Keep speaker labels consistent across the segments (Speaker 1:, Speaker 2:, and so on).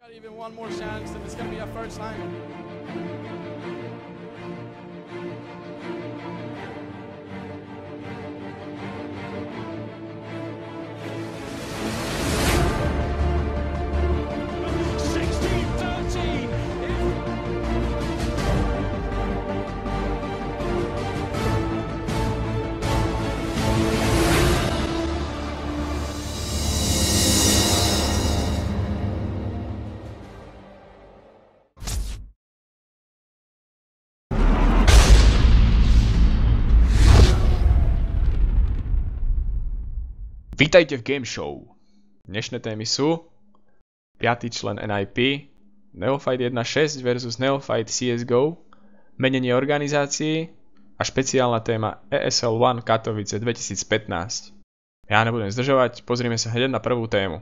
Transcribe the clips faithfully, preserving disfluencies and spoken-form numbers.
Speaker 1: Even one more chance and it's going to be a first line.
Speaker 2: Vítajte v Game Show. Dnešné témy sú piaty člen en í pé, Neophyte jedna šesť versus Neophyte C S G O, menenie organizácií a špeciálna téma E S L jeden Katovice dvetisícpätnásť. Ja nebudem zdržovať, pozrime sa hneď na prvú tému.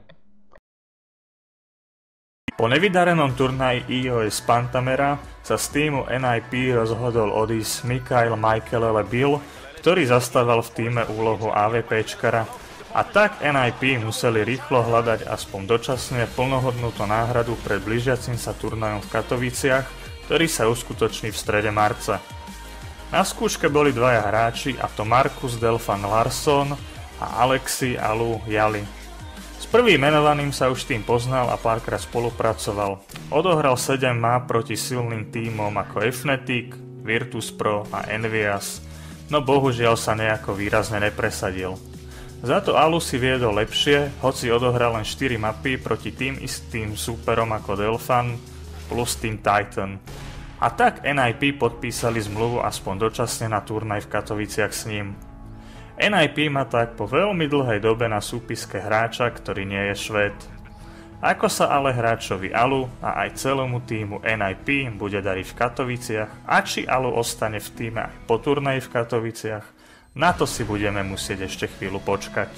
Speaker 3: Po nevydarenom turnaji í o es Pantamera sa z týmu en í pé rozhodol odísť Mikhail Michaelele Bill, ktorý zastával v týme úlohu AWPčkara. A tak en í pé museli rýchlo hľadať aspoň dočasne plnohodnotnú náhradu pred blížiacim sa turnajom v Katoviciach, ktorý sa uskutoční v strede marca. Na skúške boli dvaja hráči, a to Markus Delfan Larsson a Alexi Alu Jali. S prvým menovaným sa už tým poznal a párkrát spolupracoval. Odohral sedem map proti silným tímom ako Fnatic, Virtus.pro a Envias, no bohužiaľ sa nejako výrazne nepresadil. Za to Alu si viedol lepšie, hoci odohral len štyri mapy proti tým istým súperom ako Delfan plus Team Titan. A tak en í pé podpísali zmluvu aspoň dočasne na turnaj v Katoviciach s ním. en í pé má tak po veľmi dlhej dobe na súpiske hráča, ktorý nie je Švéd. Ako sa ale hráčovi Alu a aj celému týmu en í pé bude dariť v Katoviciach a či Alu ostane v týme aj po turnaji v Katoviciach, na to si budeme musieť ešte chvíľu počkať.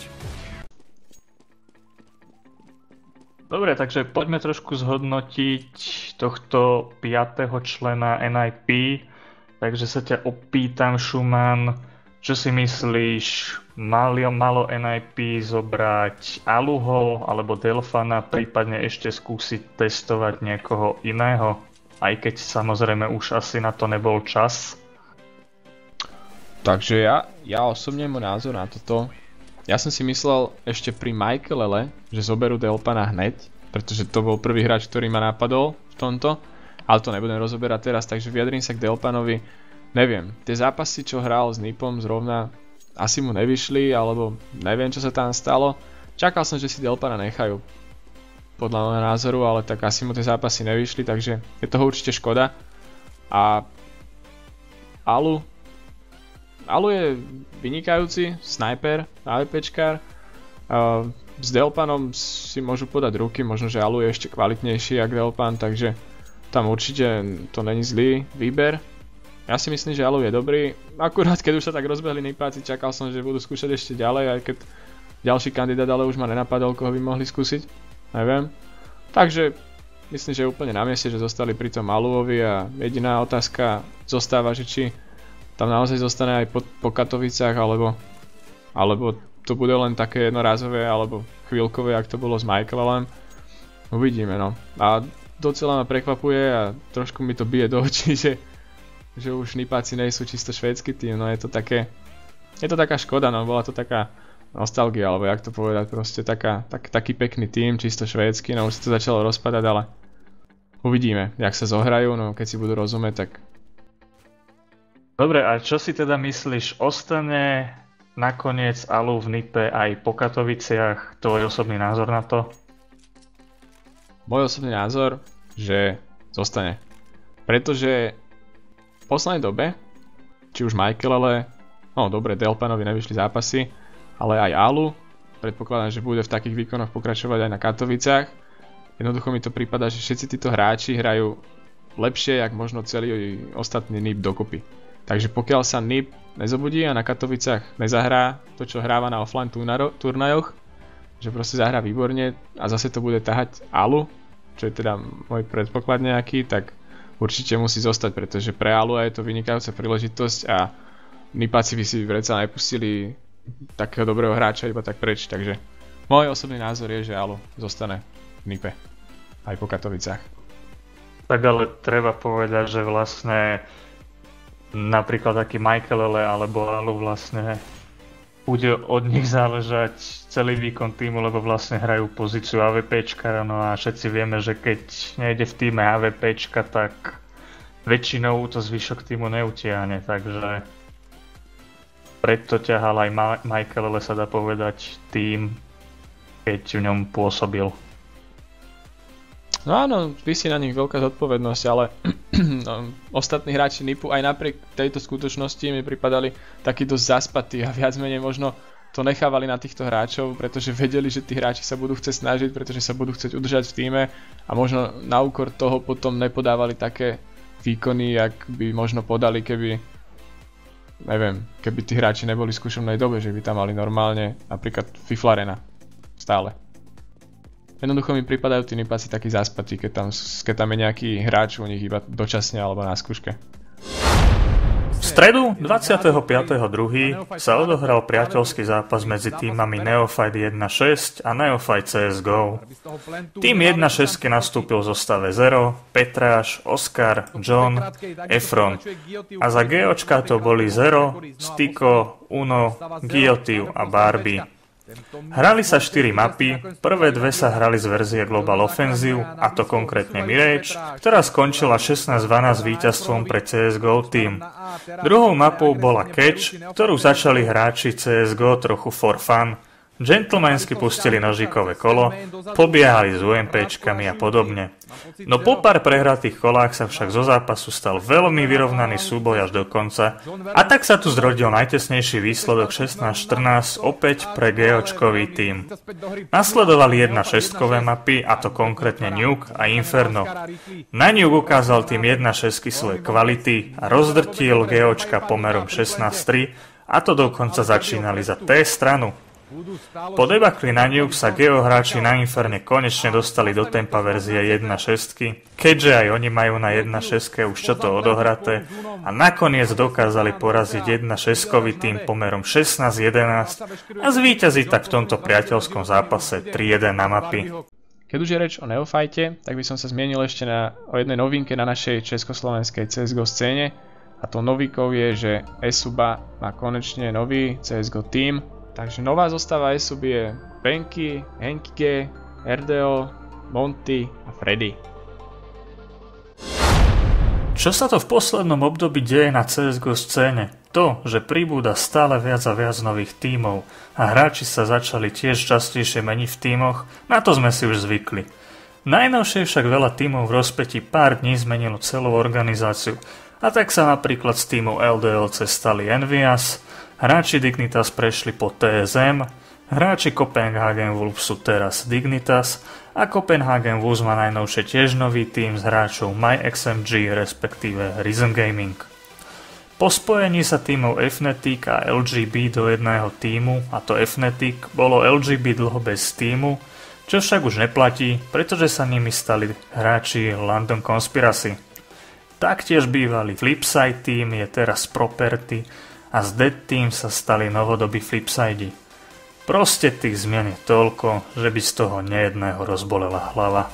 Speaker 3: Dobre, takže poďme trošku zhodnotiť tohto piateho člena en í pé. Takže sa ťa opýtam, Šuman, čo si myslíš, malo, malo en í pé zobrať Aluho alebo Delfana, prípadne ešte skúsiť testovať niekoho iného, aj keď samozrejme už asi na to nebol čas?
Speaker 2: Takže ja, ja osobne môj názor na toto, ja som si myslel ešte pri Michaelele, že zoberú Delfana hneď, pretože to bol prvý hráč, ktorý ma napadol v tomto, ale to nebudem rozoberať teraz, takže vyjadrím sa k Delfanovi. Neviem, tie zápasy, čo hral s Nipom zrovna, asi mu nevyšli, alebo neviem, čo sa tam stalo. Čakal som, že si Delfana nechajú, podľa môjho názoru, ale tak asi mu tie zápasy nevyšli, takže je toho určite škoda. A Alu, Alu je vynikajúci sniper, AWPčkár. Uh, s Delfanom si môžu podať ruky, možno, že Alu je ešte kvalitnejší ako Delfan, takže tam určite to není zlý výber. Ja si myslím, že Alu je dobrý. Akurát, keď už sa tak rozbehli Nipáci, čakal som, že budú skúšať ešte ďalej, aj keď ďalší kandidát ale už ma nenapadol, koho by mohli skúsiť. Neviem. Takže myslím, že je úplne na mieste, že zostali pri tom Aluovi a jediná otázka zostáva, že či tam naozaj zostane aj po, po Katoviciach, alebo, alebo to bude len také jednorázové, alebo chvíľkové, ak to bolo s Michaelom. Uvidíme, no. A docela ma prekvapuje a trošku mi to bije do očí, že, že už Nipáci nie sú čisto švédsky tým, no je to také, je to taká škoda, no bola to taká nostalgia, alebo jak to povedať, proste taká, tak, taký pekný tým, čisto švédsky, no už sa to začalo rozpadať, ale uvidíme, jak sa zohrajú, no keď si budú rozumieť, tak.
Speaker 3: Dobre, a čo si teda myslíš, ostane nakoniec Alu v Nipe aj po Katoviciach? Tvoj osobný názor na to?
Speaker 2: Môj osobný názor, že zostane. Pretože v poslednej dobe, či už Michaelele, no dobre, Delfanovi nevyšli zápasy, ale aj Alu, predpokladám, že bude v takých výkonoch pokračovať aj na Katoviciach. Jednoducho mi to prípada, že všetci títo hráči hrajú lepšie, jak možno celý ostatný Nip dokopy. Takže pokiaľ sa Nip nezobudí a na Katoviciach nezahrá to, čo hráva na offline turnajoch, že proste zahrá výborne a zase to bude tahať Alu, čo je teda môj predpoklad nejaký, tak určite musí zostať, pretože pre Alu je to vynikajúca príležitosť a Nipáci by si predsa nepustili takého dobrého hráča iba tak preč, takže môj osobný názor je, že Alu zostane v Nipe. aj po Katovicách.
Speaker 3: Tak ale treba povedať, že vlastne napríklad taký Michael Ele alebo Alu vlastne bude od nich záležať celý výkon týmu, lebo vlastne hrajú pozíciu AVPčka, no a všetci vieme, že keď nejde v týme AVPčka, tak väčšinou to zvyšok týmu neutiahne, takže preto ťahal aj Ma- Michael Ele, sa dá povedať, tým, keď v ňom pôsobil.
Speaker 2: No áno, visí na nich veľká zodpovednosť, ale no, ostatní hráči Nipu aj napriek tejto skutočnosti mi pripadali takí dosť zaspatí a viac menej možno to nechávali na týchto hráčov, pretože vedeli, že tí hráči sa budú chcieť snažiť, pretože sa budú chcieť udržať v tíme a možno na úkor toho potom nepodávali také výkony, jak by možno podali, keby neviem, keby tí hráči neboli v skúšobnej dobe, že by tam mali normálne napríklad Fiflarena stále. Jednoducho mi pripadajú tí Nipáci takí zaspatí, keď tam, keď tam je nejaký hráč u nich iba dočasne alebo na skúške.
Speaker 3: V stredu dvadsiateho piateho druhého sa odohral priateľský zápas medzi týmami Neophyte jeden šesť a Neophyte cé es gó. Tým jeden šesť nastúpil v zostave Zero, Petráš, Oscar, John, Efron a za GOčka to boli Zero, Stiko, Uno, Guillotine a Barbie. Hrali sa štyri mapy, prvé dve sa hrali z verzie Global Offensive, a to konkrétne Mirage, ktorá skončila šestnásť dvanásť víťazstvom pre cé es gó Team. Druhou mapou bola Catch, ktorú začali hráči cé es gó trochu for fun, gentlemansky pustili nožíkové kolo, pobiehali s UMPčkami a podobne. No po pár prehratých kolách sa však zo zápasu stal veľmi vyrovnaný súboj až do konca a tak sa tu zrodil najtesnejší výsledok šestnásť štrnásť opäť pre GOčkový tím. Nasledovali jedna šestkové mapy, a to konkrétne Nuke a Inferno. Na Nuke ukázal tým jedna šesť svoje kvality a rozdrtil GOčka pomerom šestnásť tri, a to dokonca začínali za T stranu. Po debakli na Nuke sa geo hráči na Inferne konečne dostali do tempa verzie jeden šesť, keďže aj oni majú na jeden šesť už čo to odohraté a nakoniec dokázali poraziť jeden šesť tým pomerom šestnásť jedenásť a zvíťaziť tak v tomto priateľskom zápase tri jeden na mapy.
Speaker 2: Keď už je reč o Neophyte, tak by som sa zmienil ešte na, o jednej novinke na našej československej cé es gó scéne, a tou novinkou je, že Esuba má konečne nový cé es gó Team. Takže nová zostava Esuby je Benky, Henkige, er dé ó, Monty a Freddy.
Speaker 3: Čo sa to v poslednom období deje na cé es gó scéne? To, že pribúda stále viac a viac nových tímov a hráči sa začali tiež častejšie meniť v tímoch, na to sme si už zvykli. Najnovšie však veľa tímov v rozpätí pár dní zmenilo celú organizáciu, a tak sa napríklad z tímu el dé el cé stali Envias, hráči Dignitas prešli po té es em, hráči Copenhagen Wolves sú teraz Dignitas a Copenhagen Wolves má najnovšie tiež nový tím s hráčov MyXMG, respektíve Rhythm Gaming. Po spojení sa tímov Fnatic a el gé bé do jedného tímu, a to Fnatic, bolo el gé bé dlho bez tímu, čo však už neplatí, pretože sa nimi stali hráči London Conspiracy. Taktiež bývalý Flipside tým je teraz Property a z Dead Team sa stali novodobí Flipside. Proste tých zmien je toľko, že by z toho nejedného rozbolela hlava.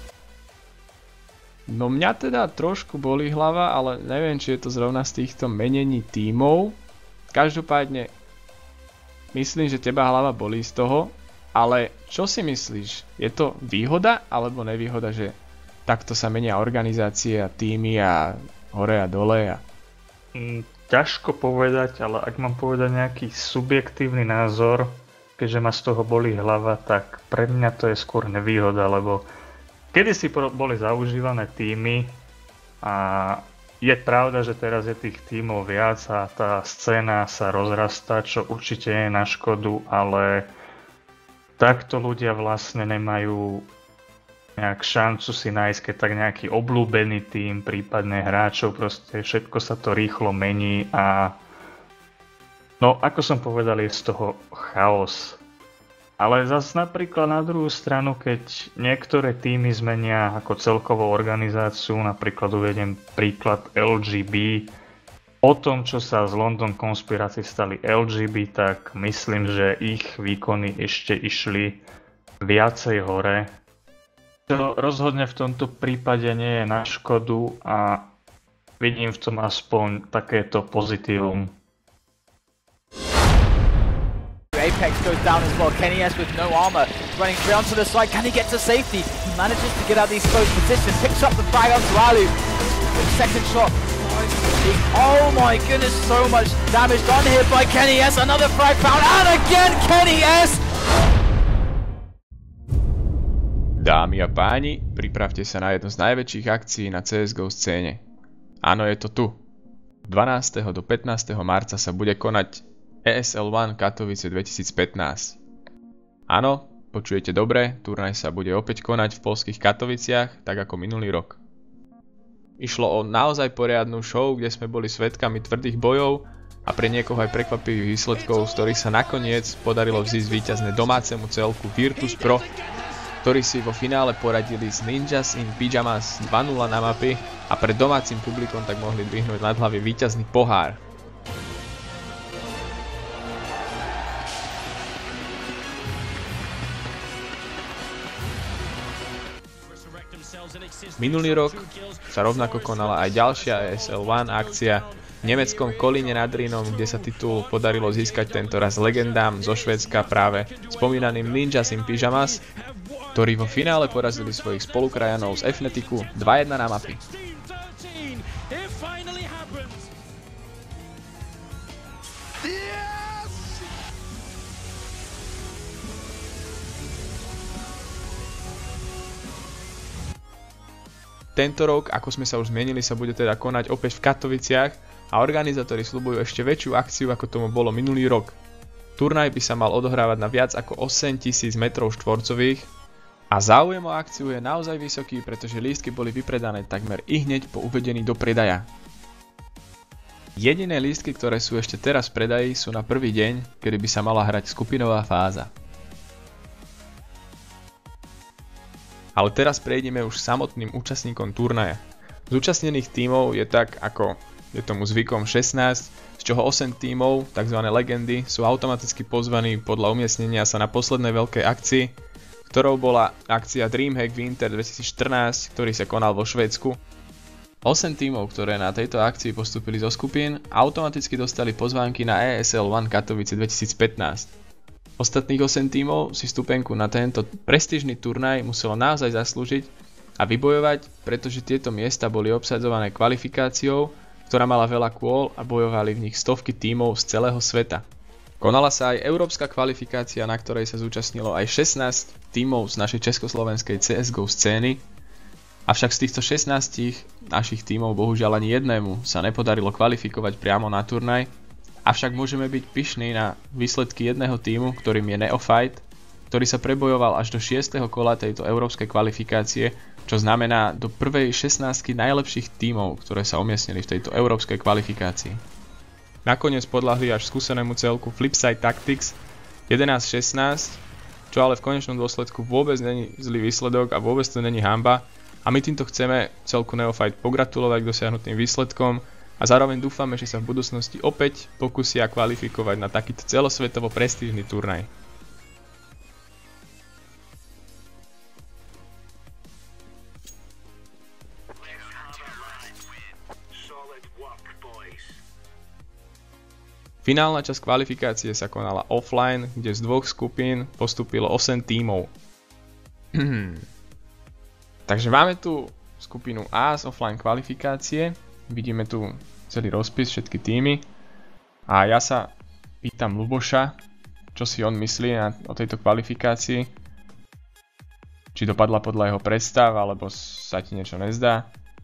Speaker 2: No mňa teda trošku bolí hlava, ale neviem, či je to zrovna z týchto menení tímov. Každopádne myslím, že teba hlava bolí z toho, ale čo si myslíš? Je to výhoda alebo nevýhoda, že takto sa menia organizácie a tímy a hore a dole? A...
Speaker 3: Mm. Ťažko povedať, ale ak mám povedať nejaký subjektívny názor, keďže ma z toho bolí hlava, tak pre mňa to je skôr nevýhoda, lebo kedysi boli zaužívané tímy a je pravda, že teraz je tých tímov viac a tá scéna sa rozrastá, čo určite je na škodu, ale takto ľudia vlastne nemajú nejak šancu si nájsť, keď tak nejaký obľúbený tím, prípadne hráčov, proste všetko sa to rýchlo mení a no, ako som povedal, je z toho chaos. Ale zase napríklad na druhú stranu, keď niektoré tímy zmenia ako celkovú organizáciu, napríklad uvediem príklad el gé bé, o tom, čo sa z London Conspiracy stali el gé bé, tak myslím, že ich výkony ešte išli viacej hore. Čo rozhodne v tomto prípade nie je na škodu a vidím v tom aspoň takéto pozitívum.
Speaker 4: Apex goes down as well. Kenny S with no armor, running free onto the side. Can he get to safety? He manages to get out of these close positions, picks up the frag onto Alu. Second shot. Oh my goodness, so much damage done here by Kenny S. Another frag found, and again Kenny S.
Speaker 2: Dámy a páni, pripravte sa na jednu z najväčších akcií na cé es gó scéne. Áno, je to tu. dvanásteho do pätnásteho marca sa bude konať é es el jeden Katowice dvetisícpätnásť. Áno, počujete dobre, turnaj sa bude opäť konať v poľských Katoviciach, tak ako minulý rok. Išlo o naozaj poriadnu show, kde sme boli svedkami tvrdých bojov a pre niekoho aj prekvapivých výsledkov, z ktorých sa nakoniec podarilo vzísť víťazné domácemu celku Virtus Pro, ktorí si vo finále poradili s Ninjas in Pyjamas dva nula na mapy a pred domácim publikom tak mohli dvihnúť nad hlavy víťazný pohár. Minulý rok sa rovnako konala aj ďalšia é es el jeden akcia v nemeckom Kolíne nad Rýnom, kde sa titul podarilo získať tentoraz legendám zo Švédska práve spomínaným Ninjas in Pyjamas, ktorí vo finále porazili svojich spolukrajanov z Fnaticu dva jedna na mapy. Tento rok, ako sme sa už zmienili, sa bude teda konať opäť v Katoviciach a organizátori sľubujú ešte väčšiu akciu, ako tomu bolo minulý rok. Turnaj by sa mal odohrávať na viac ako osemtisíc metrov štvorcových a záujem o akciu je naozaj vysoký, pretože lístky boli vypredané takmer ihneď po uvedení do predaja. Jediné lístky, ktoré sú ešte teraz v predaji, sú na prvý deň, kedy by sa mala hrať skupinová fáza. Ale teraz prejdeme už samotným účastníkom turnaja. Zúčastnených tímov je tak, ako je tomu zvykom šestnásť, z čoho osem tímov, tzv. Legendy, sú automaticky pozvaní podľa umiestnenia sa na poslednej veľkej akcii, ktorou bola akcia DreamHack Winter dvetisícštrnásť, ktorý sa konal vo Švédsku. osem tímov, ktoré na tejto akcii postúpili zo skupín, automaticky dostali pozvánky na é es el jeden Katowice dvetisícpätnásť. Ostatných osem tímov si stupenku na tento prestížny turnaj muselo naozaj zaslúžiť a vybojovať, pretože tieto miesta boli obsadzované kvalifikáciou, ktorá mala veľa kôl a bojovali v nich stovky tímov z celého sveta. Konala sa aj európska kvalifikácia, na ktorej sa zúčastnilo aj šestnásť tímov z našej československej cé es gó scény, avšak z týchto šestnástich našich tímov bohužiaľ ani jednému sa nepodarilo kvalifikovať priamo na turnaj. Avšak môžeme byť pyšní na výsledky jedného tímu, ktorým je Neophyte, ktorý sa prebojoval až do šiesteho kola tejto európskej kvalifikácie, čo znamená do prvej šestnástky najlepších tímov, ktoré sa umiestnili v tejto európskej kvalifikácii. Nakoniec podľahli až skúsenému celku Flipside Tactics jedenásť šestnásť, čo ale v konečnom dôsledku vôbec není zlý výsledok a vôbec to není hanba a my týmto chceme celku Neophyte pogratulovať k dosiahnutým výsledkom a zároveň dúfame, že sa v budúcnosti opäť pokusia kvalifikovať na takýto celosvetovo prestížny turnaj. Finálna časť kvalifikácie sa konala offline, kde z dvoch skupín postúpilo osem tímov. Takže máme tu skupinu A z offline kvalifikácie. Vidíme tu celý rozpis, všetky týmy. A ja sa pýtam Luboša, čo si on myslí na, o tejto kvalifikácii. Či dopadla podľa jeho predstav, alebo sa ti niečo nezdá?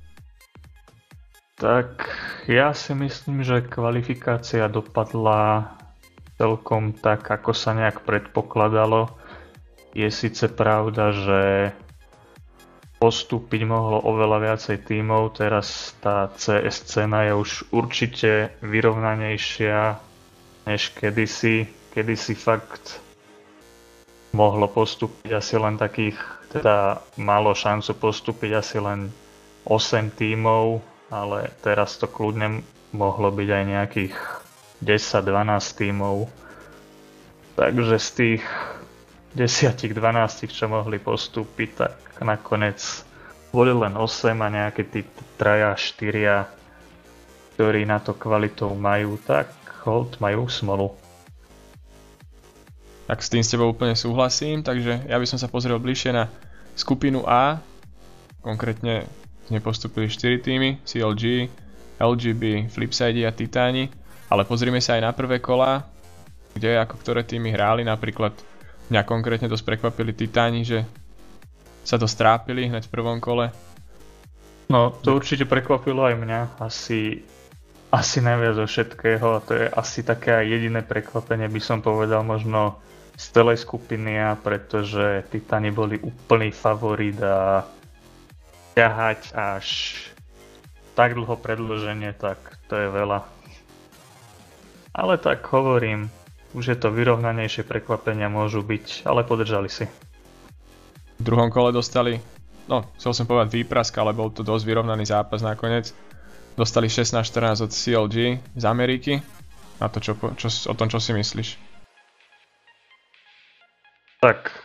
Speaker 3: Tak ja si myslím, že kvalifikácia dopadla celkom tak, ako sa nejak predpokladalo. Je síce pravda, že postúpiť mohlo oveľa viacej tímov, teraz tá cé es scéna je už určite vyrovnanejšia než kedysi. Kedysi fakt mohlo postúpiť asi len takých, teda malo šancu postúpiť asi len osem tímov, ale teraz to kľudne mohlo byť aj nejakých desať dvanásť tímov. Takže z tých desiatich, dvanástich, čo mohli postúpiť, tak nakoniec boli len osem a nejaké tí traja, štyria, ktorí na to kvalitou majú, tak hold majú smolu.
Speaker 2: Tak s tým s tebou úplne súhlasím, takže ja by som sa pozrel bližšie na skupinu A. Konkrétne nepostúpili štyri týmy, C L G, L G B, Flipside a Titáni. Ale pozrime sa aj na prvé kolá, kde ako ktoré týmy hráli. Napríklad mňa konkrétne dosť prekvapili Titáni, že sa to strápili hneď v prvom kole.
Speaker 3: No, to určite prekvapilo aj mňa. Asi... Asi najviac zo všetkého a to je asi také jediné prekvapenie, by som povedal, možno z celej skupiny A, pretože Titáni boli úplný favorit a ťahať až tak dlho predĺženie, tak to je veľa. Ale tak hovorím, už je to vyrovnanejšie, prekvapenia môžu byť, ale podržali si.
Speaker 2: V druhom kole dostali, no chcel som povedať výprask, ale bol to dosť vyrovnaný zápas nakoniec. Dostali šestnásť štrnásť od C L G z Ameriky. Na to, čo, čo, o tom, čo si myslíš?
Speaker 3: Tak,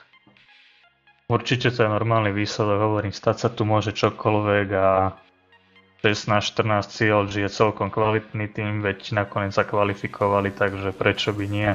Speaker 3: určite to je normálny výsledok, hovorím, stať sa tu môže čokoľvek a šestnásť štrnásť C L G je celkom kvalitný tým, veď nakoniec sa kvalifikovali, takže prečo by nie?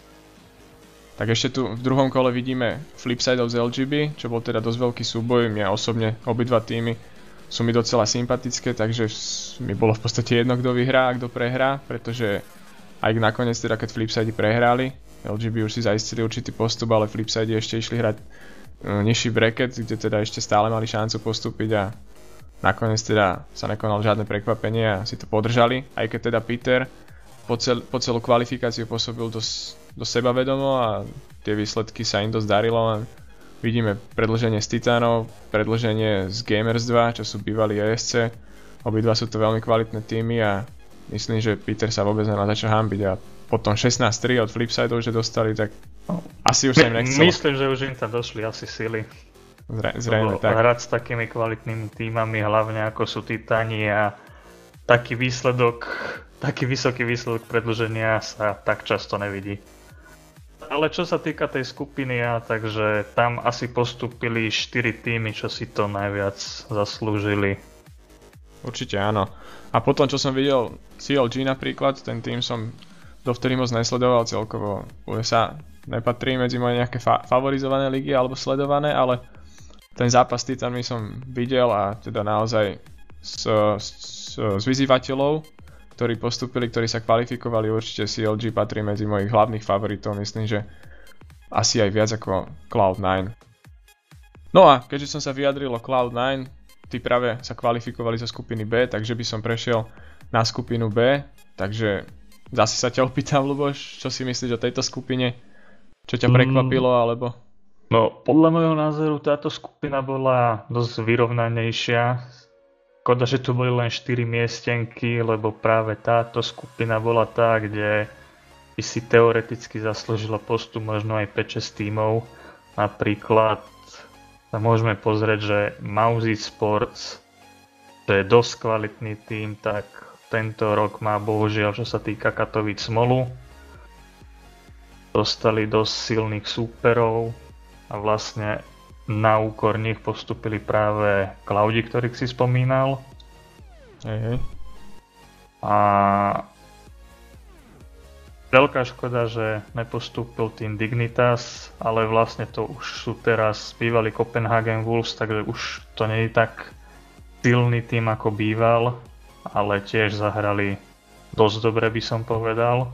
Speaker 2: Tak ešte tu v druhom kole vidíme Flipsideov z L G B, čo bol teda dosť veľký súboj. Mňa osobne obidva týmy sú mi docela sympatické, takže mi bolo v podstate jedno, kto vyhrá a kto prehrá, pretože aj nakoniec teda keď Flipside prehrali, L G B už si zaistili určitý postup, ale Flipside ešte išli hrať uh, nižší bracket, kde teda ešte stále mali šancu postúpiť a nakoniec teda sa nekonalo žiadne prekvapenie a si to podržali, aj keď teda Peter po, cel, po celú kvalifikáciu pôsobil dosť, dosť sebavedomo a tie výsledky sa im dosť darilo, len vidíme predĺženie z Titánov, predĺženie z Gamers dva, čo sú bývalí E S C. Obidva sú to veľmi kvalitné týmy a myslím, že Peter sa vôbec nemá za čo hanbiť a potom šestnásť tri od Flipsideov, že dostali, tak asi už sa im nechcelo.
Speaker 3: Myslím, že už im tam došli asi sily.
Speaker 2: Zre, zrejme tak.
Speaker 3: Hrať s takými kvalitnými týmami, hlavne ako sú Titáni a taký výsledok, taký vysoký výsledok predĺženia sa tak často nevidí. Ale čo sa týka tej skupiny A, takže tam asi postúpili štyri týmy, čo si to najviac zaslúžili.
Speaker 2: Určite áno. A potom, čo som videl C L G napríklad, ten tým som dovtedy moc nesledoval, celkovo U S A nepatrí medzi moje nejaké fa- favorizované ligy alebo sledované, ale ten zápas s Titanmi som videl a teda naozaj s, s, s vyzývateľov, ktorí postúpili, ktorí sa kvalifikovali, určite C L G patrí medzi mojich hlavných favoritov, myslím, že asi aj viac ako Cloud nine. No a keďže som sa vyjadril o Cloud nine, tí práve sa kvalifikovali zo skupiny B, takže by som prešiel na skupinu B, takže zase sa ťa opýtam, Ľuboš, čo si myslíš o tejto skupine? Čo ťa prekvapilo, alebo?
Speaker 3: No, podľa môjho názoru táto skupina bola dosť vyrovnanejšia. Škoda, že tu boli len štyri miestenky, lebo práve táto skupina bola tá, kde by si teoreticky zaslúžila postup možno aj päť šesť tímov. Napríklad sa môžeme pozrieť, že Mauzy Sports, to je dosť kvalitný tím, tak tento rok má bohužiaľ, čo sa týka Katovíc, smolu. Dostali dosť silných súperov a vlastne na úkor nich postúpili práve Cloudi, ktorých si spomínal.
Speaker 2: Hej, hej.
Speaker 3: A veľká škoda, že nepostúpil tým Dignitas, ale vlastne to už sú teraz bývalí Copenhagen Wolves, takže už to nie je tak silný tým ako býval, ale tiež zahrali dosť dobre, by som povedal.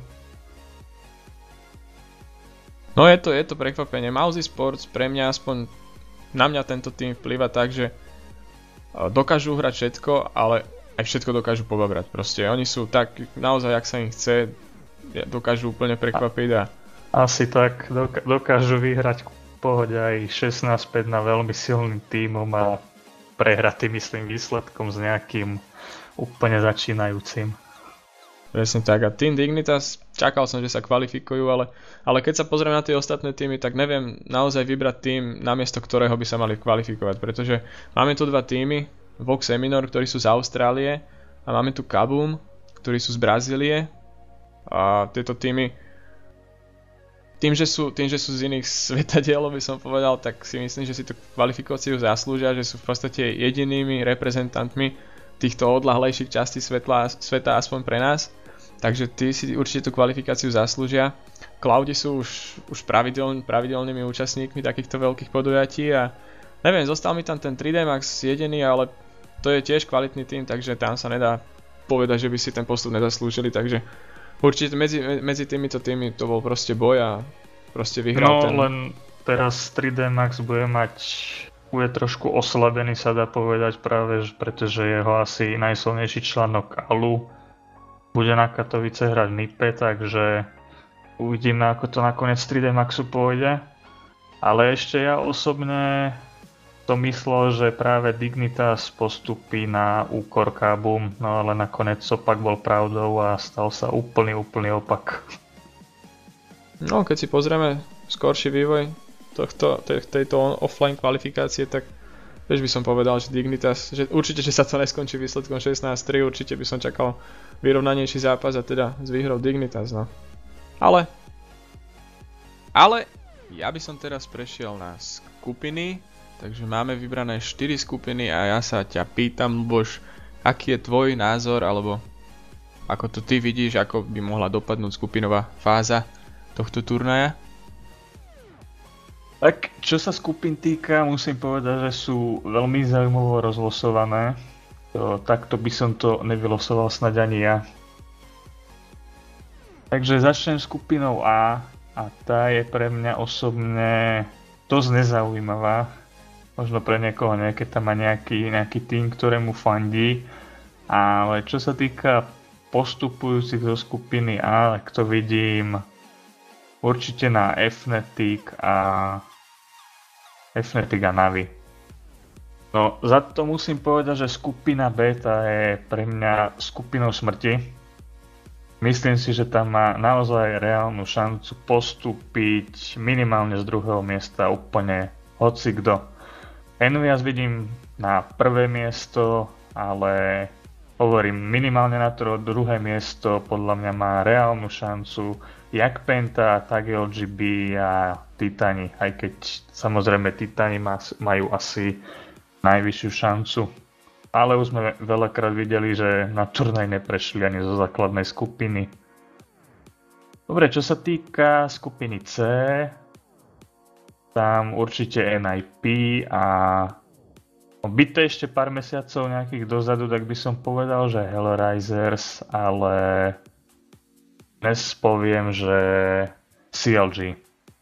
Speaker 2: No je to, je to prekvapenie. Mauzy Sports pre mňa aspoň, na mňa tento tým vplyva tak, že dokážu hrať všetko, ale aj všetko dokážu pobabrať. Proste oni sú tak, naozaj, jak sa im chce, dokážu úplne prekvapiť a...
Speaker 3: Asi tak, dokážu vyhrať v pohode aj šestnásť päť na veľmi silným tímom a prehrať, myslím, výsledkom s nejakým úplne začínajúcim.
Speaker 2: Presne tak. A Team Dignitas, čakal som, že sa kvalifikujú, ale, ale keď sa pozrieme na tie ostatné týmy, tak neviem naozaj vybrať tým, namiesto ktorého by sa mali kvalifikovať, pretože máme tu dva týmy, Vox Eminor, ktorí sú z Austrálie, a máme tu Kaboom, ktorí sú z Brazílie. A tieto týmy tým, že sú, tým, že sú z iných svetadielov, by som povedal, tak si myslím, že si tú kvalifikáciu zaslúžia, že sú v podstate jedinými reprezentantmi týchto odľahlejších častí svetla, sveta, aspoň pre nás. Takže tí si určite tú kvalifikáciu zaslúžia. Cloudi sú už, už pravideln, pravidelnými účastníkmi takýchto veľkých podujatí a neviem, zostal mi tam ten tri dé Max jediný, ale to je tiež kvalitný tým, takže tam sa nedá povedať, že by si ten postup nezaslúžili, takže určite medzi, medzi týmito tými to bol proste boj a proste vyhral
Speaker 3: no,
Speaker 2: ten...
Speaker 3: No len teraz tri dé Max bude mať, bude trošku oslabený, sa dá povedať práve, pretože jeho asi najsilnejší článok Alu bude na Katovice hrať v Nipe, takže uvidíme, ako to nakoniec tri dé Maxu pôjde. Ale ešte ja osobne to myslel, že práve Dignitas postupí na úkor Kabum, no ale nakoniec opak bol pravdou a stal sa úplný, úplný opak.
Speaker 2: No, keď si pozrieme skorší vývoj tohto, tej, tejto offline kvalifikácie, tak vieš by som povedal, že Dignitas, že určite, že sa to neskončí výsledkom šestnásť tri, určite by som čakal vyrovnanejší zápas a teda s výhrou Dignitas, no. Ale, ale ja by som teraz prešiel na skupiny, takže máme vybrané štyri skupiny a ja sa ťa pýtam, Luboš, aký je tvoj názor, alebo ako to ty vidíš, ako by mohla dopadnúť skupinová fáza tohto turnaja?
Speaker 3: Tak, čo sa skupín týka, musím povedať, že sú veľmi zaujímavo rozlosované. To, takto by som to nevylosoval snáď ani ja. Takže začnem skupinou A a tá je pre mňa osobne dosť nezaujímavá. Možno pre niekoho nie, keď tam má nejaký, nejaký tým, ktorému fandí. Ale čo sa týka postupujúcich zo skupiny A, tak to vidím určite na Fnatic a Fnatic a Navi. No, za to musím povedať, že skupina B tá je pre mňa skupinou smrti. Myslím si, že tam má naozaj reálnu šancu postúpiť minimálne z druhého miesta úplne hocikdo. Envias vidím na prvé miesto, ale hovorím minimálne na to druhé miesto, podľa mňa má reálnu šancu jak Penta, tak el gé bé a Titani, aj keď samozrejme Titani majú asi najvyššiu šancu. Ale už sme veľakrát videli, že na turnaj neprešli ani zo základnej skupiny. Dobre, čo sa týka skupiny C, tam určite en í pé a byť to ešte pár mesiacov nejakých dozadu, tak by som povedal, že Hellraisers, ale dnes poviem, že cé el gé.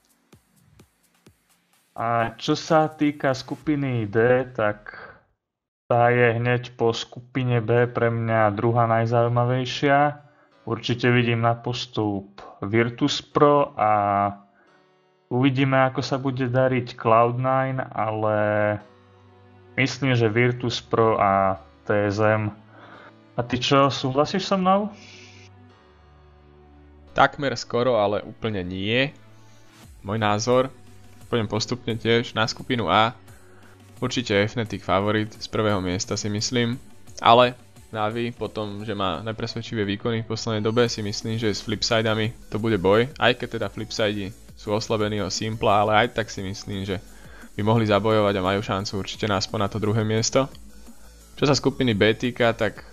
Speaker 3: A čo sa týka skupiny D, tak tá je hneď po skupine B pre mňa druhá najzaujímavejšia. Určite vidím na postup Virtus.pro a uvidíme, ako sa bude dariť cloud nine, ale myslím, že Virtus.pro a té es em. A ty čo, súhlasíš so mnou?
Speaker 2: Takmer skoro, ale úplne nie. Môj názor, pôjdem postupne tiež na skupinu A. Určite Fnatic favorit z prvého miesta si myslím, ale Navi potom, že má nepresvedčivé výkony v poslednej dobe, si myslím, že s Flipsidami to bude boj, aj keď teda Flipsidi sú oslabení o Simpla, ale aj tak si myslím, že by mohli zabojovať a majú šancu určite na aspoň na to druhé miesto. Čo sa skupiny B týka, tak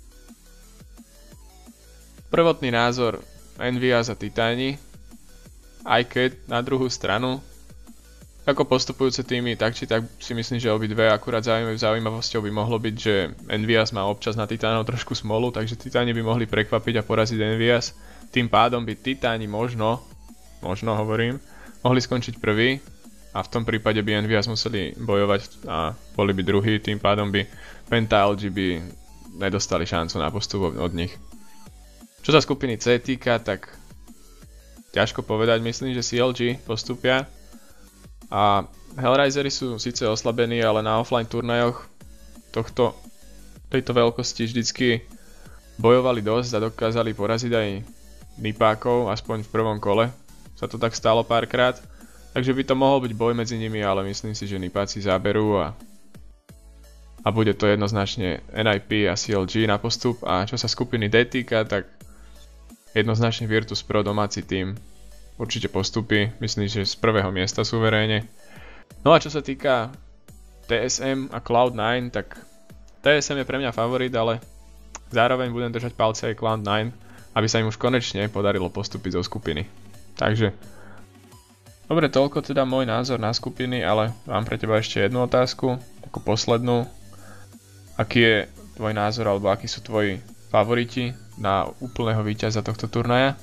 Speaker 2: prvotný názor Envias a Titani, aj keď na druhú stranu ako postupujúce týmy, tak či tak si myslím, že obidve akurát zaujímavosťou by mohlo byť, že Envias má občas na Titánov trošku smolu, takže Titani by mohli prekvapiť a poraziť Envias. Tým pádom by Titani možno, možno hovorím, mohli skončiť prvý a v tom prípade by Envias museli bojovať a boli by druhý, tým pádom by Penta a el gé by nedostali šancu na postup od nich. Čo sa skupiny C týka, tak ťažko povedať, myslím, že cé el gé postupia. A Hellraisery sú síce oslabení, ale na offline turnajoch tohto, tejto veľkosti vždycky bojovali dosť a dokázali poraziť aj Nipákov, aspoň v prvom kole. Sa to tak stalo párkrát. Takže by to mohol byť boj medzi nimi, ale myslím si, že Nipáci záberú a, a bude to jednoznačne en í pé a cé el gé na postup. A čo sa skupiny D týka, tak jednoznačne Virtus.pro domáci tým. určite postupí, myslím, že z prvého miesta suveréne. No a čo sa týka té es em a cloud nine, tak té es em je pre mňa favorit, ale zároveň budem držať palce aj cloud nine, aby sa im už konečne podarilo postúpiť zo skupiny. Takže, dobre, toľko teda môj názor na skupiny, ale mám pre teba ešte jednu otázku, takú poslednú. Aký je tvoj názor, alebo akí sú tvoji favoriti na úplného víťaza tohto turnaja?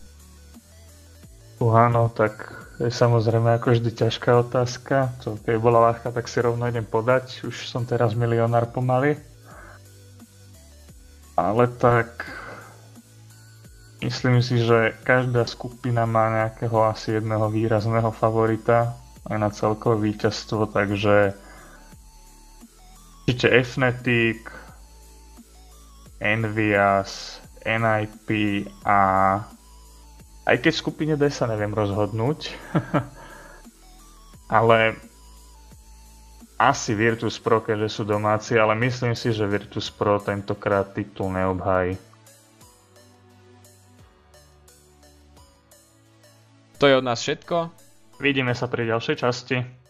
Speaker 3: Uh, áno, tak je samozrejme ako vždy ťažká otázka. To keď bola ľahká, tak si rovno idem podať. Už som teraz milionár pomaly. Ale tak myslím si, že každá skupina má nejakého asi jedného výrazného favorita aj na celkové víťazstvo, takže určite Fnatic, Envious, en í pé a aj keď v skupine D sa neviem rozhodnúť, ale asi Virtus.pro, keďže sú domáci, ale myslím si, že Virtus.pro tentokrát titul neobhájí.
Speaker 2: To je od nás všetko.
Speaker 3: Vidíme sa pri ďalšej časti.